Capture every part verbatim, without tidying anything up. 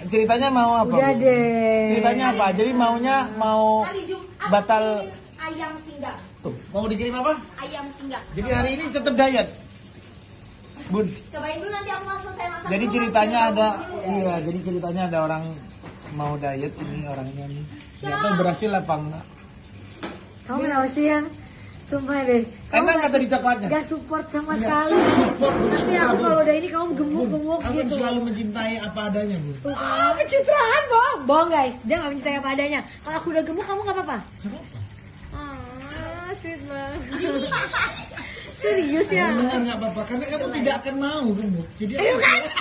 ceritanya mau apa? Udah deh. Ceritanya apa? Jadi maunya mau batal ayam singgah. Tuh, mau dikirim apa? Ayam singgah. Jadi hari ini tetap diet. Bun. Cobain dulu nanti aku langsung saya masak. Jadi dulu, ceritanya mas. ada Dulu. iya, jadi ceritanya ada orang mau diet ini orangnya nih. Nggak tahu berhasil apa enggak. Kamu kenapa sih yang? Sumpah deh. Kamu Enak gak- nggak tadi coklatnya? Gak support sama Enggak. sekali. Support, Bun. Tapi Suka, aku Bun. kalau udah ini kamu gemuk-gemuk Aku gitu. selalu mencintai apa adanya, Bu. Tuh, ah, pencitraan bohong. Bohong guys, dia gak mencintai apa adanya. Kalau aku udah gemuk kamu gak apa-apa? Ah, sweet banget. Serius ya? Benar nggak apa-apa, karena kamu tidak akan mau gemuk. Jadi aku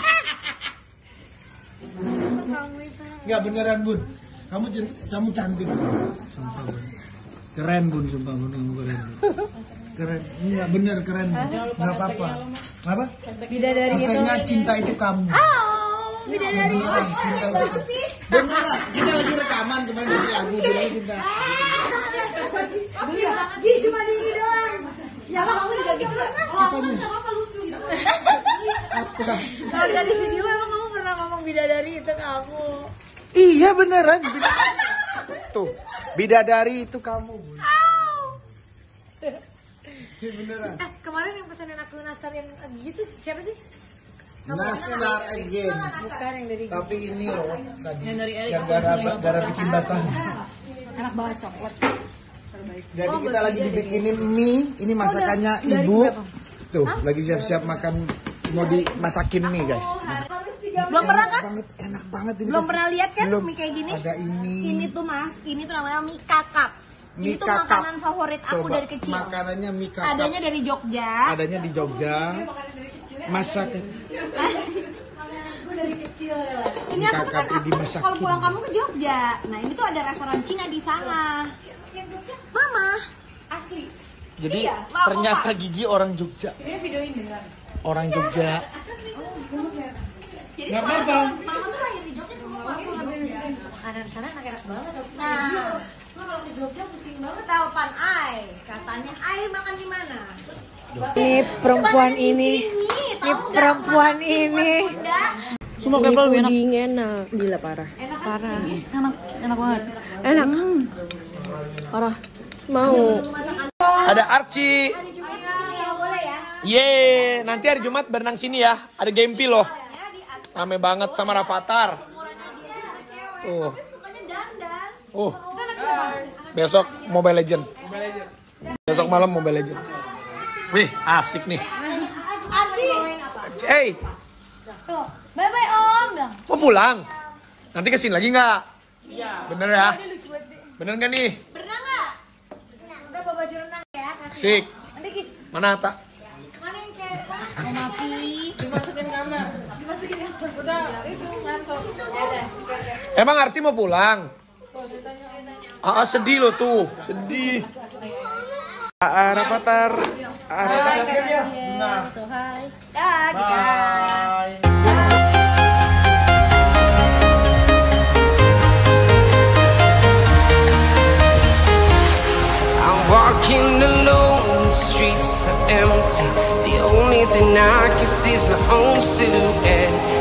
Kamu itu. nggak beneran, Bun. Kamu can- kamu cantik, Bun. Sumpah, Bun. Keren, Bun, sumpah, Bun, kamu keren. Bun. Keren, nggak bener keren, Bun. Nggak apa-apa. Apa? Bidadari itu. Hashtagnya cinta itu kamu. Oh, bidadari. Beneran, cinta itu kamu. Beneran, kita lagi rekaman kemarin dari lagu jadi cinta. Ji, cuma di ini doang. Ya kamu juga gitu kan? Apanya? Apa lucu gitu? Apa? Kalau dari video emang kamu pernah ngomong bidadari itu kamu. Iya beneran. Tuh, bidadari itu kamu, Bun. Iya beneran. Eh, kemarin yang pesanin aku nastar yang gitu siapa sih? Nastar again. Bukan yang dari Tapi ini loh tadi Yang dari Erik. yang gara gara bikin batal. enak banget coklat. Jadi Oh, kita lagi berarti dibikinin mie. Ini masakannya Oh, dari ibu. berapa? Tuh, lagi siap-siap makan. Mau dimasakin mie, guys. Belum pernah kan? Banget, enak banget ini. Belum pasti. pernah lihat kan Belum. mie kayak gini? Ada ini. Ini tuh mas, ini tuh namanya mie kakap. Ini Mie tuh kakap. makanan favorit aku Coba, dari kecil. Makanannya mie kakap. Adanya dari Jogja. Adanya di Jogja. Masak. dari kecil. Ini Mie aku tuh kan kakap aku dimasakin. kalau pulang kamu ke Jogja. Nah ini tuh ada restoran Cina di sana. Mama. Asli. Jadi Iya, Mak, ternyata Pak. Gigi orang Jogja. Ini videoin beneran. Orang Jogja. Jadi Nggak kalau apa-apa. Mama tuh lahir di Jogja semua keluarga di Jogja. Makanan sana enak-enak banget. Nah, Cuma kalau ke Jogja pusing banget. telepon Ai, katanya Ai makan di mana? Ini perempuan Cuma ada di ini. sini, Ini tahu nggak? perempuan Masak ini. Bunda. Semua Ini puding enak. Gila parah. Enak kan? Parah. Enak, enak banget. Enak. Parah. Mau. Ada Archie. Yeay, nanti hari Jumat berenang sini ya. Ada Gempi loh. Rame banget sama Rafathar. Tuh. Uh. Besok Mobile Legend. Besok malam Mobile Legend. Wih, asik nih. Arsi. Hey, Tuh, bye bye Om. Bilang. mau pulang? Nanti kesini lagi nggak? Bener ya? Bener nggak nih? Pernah nggak? Ntar bawa baju renang ya. Asik. Nanti Kis. Mana Ata? Mana yang cewek? Mau mati. Emang Arsi mau pulang? Ah, sedih lo tuh, sedih. Rafathar. Rafathar. Ya, kita. Bye. I'm walking alone, the streets are empty. The only thing I can see is my own silhouette.